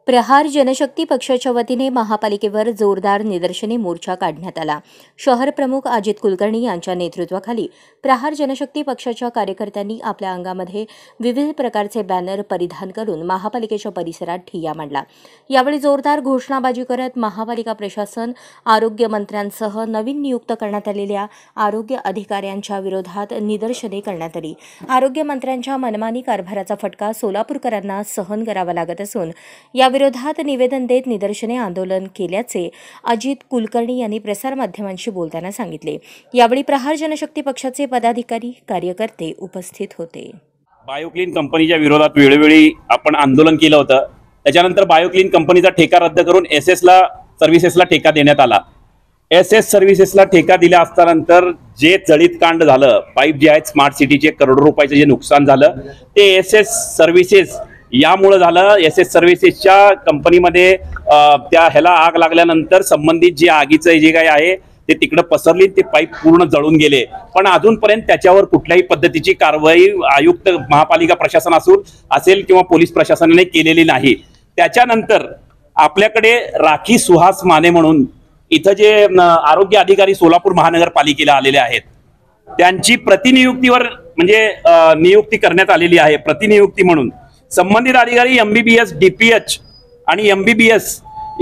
प्रहार जनशक्ती पक्षाच्या वतीने महापालिकेवर जोरदार निदर्शने मोर्चा काढण्यात आला। शहर प्रमुख अजित कुलकर्णी यांच्या नेतृत्वाखाली प्रहार जनशक्ती पक्षाच्या कार्यकर्त्यांनी आपल्या अंगामध्ये विविध प्रकारचे बॅनर परिधान करून महापालिकेच्या परिसरात ठिय्या मांडला। यावेळी जोरदार घोषणाबाजी करत महापालिका प्रशासन, आरोग्य मंत्र्यांसह नवीन नियुक्त करण्यात आलेल्या आरोग्य अधिकाऱ्यांच्या विरोधात निदर्शने करण्यात आली। आरोग्य मंत्र्यांच्या मनमानी कारभाराचा फटका सोलापूरकरांना सहन करावा लागत असून या विरोधात निवेदन देत निदर्शने आंदोलन केल्याचे अजित कुलकर्णी यांनी प्रसारमाध्यमांशी बोलताना सांगितले। यावेळी प्रहार जनशक्ती पक्षाचे पदाधिकारी, कार्यकर्ते उपस्थित होते। बायोक्लीन कंपनीच्या विरोधात वेळोवेळी आपण आंदोलन केलं होतं। त्याच्यानंतर बायोक्लीन कंपनीचा ठेका रद्द करून एसएसला सर्व्हिसेसला ठेका देण्यात आला। एसएस सर्व्हिसेसला ठेका दिल्या असतानंतर जे जळीत कांड झालं, पाईप जे आहेत स्मार्ट सिटीचे करोडो रुपयाचं जे नुकसान झालं ते एसएस सर्व्हिसेस यामुळे झालं। एसएस सर्व्हिसेसच्या कंपनीमध्ये त्या ह्याला आग लागल्यानंतर संबंधित जे आगीचं जे काही आहे ते तिकडे पसरली, ते पाईप पूर्ण जळून गेले, पण अजूनपर्यंत त्याच्यावर कुठल्याही पद्धतीची कारवाई आयुक्त महापालिका प्रशासन असेल किंवा पोलीस प्रशासनाने केलेली नाही। त्याच्यानंतर आपल्याकडे राखी सुहास माने म्हणून इथं जे आरोग्य अधिकारी सोलापूर महानगरपालिकेला आलेले आहेत त्यांची प्रतिनियुक्तीवर म्हणजे नियुक्ती करण्यात आलेली आहे। प्रतिनियुक्ती म्हणून संबंधित अधिकारी MBBS DPH आणि MBBS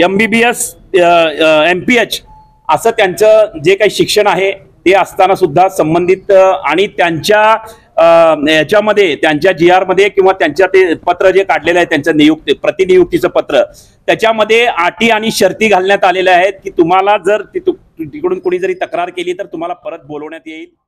MPH असं त्यांचं जे काही शिक्षण आहे ते असताना सुद्धा संबंधित आणि त्यांच्या याच्यामध्ये त्यांच्या GR मध्ये किंवा त्यांच्या ते पत्र जे काढलेलं आहे त्यांचं प्रतिनियुक्तीचं पत्र, त्याच्यामध्ये अटी आणि शर्ती घालण्यात आलेल्या आहेत की तुम्हाला जर तिकडून कोणी जरी तक्रार केली तर तुम्हाला परत बोलवण्यात येईल।